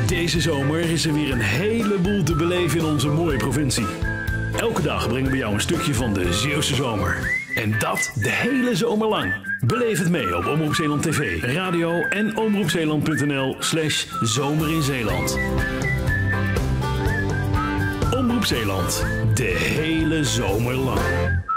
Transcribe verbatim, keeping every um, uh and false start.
Deze zomer is er weer een heleboel te beleven in onze mooie provincie. Elke dag brengen we jou een stukje van de Zeeuwse zomer. En dat de hele zomer lang. Beleef het mee op Omroep Zeeland T V, radio en omroepzeeland punt n l slash zomer in Zeeland. Omroep Zeeland, de hele zomer lang.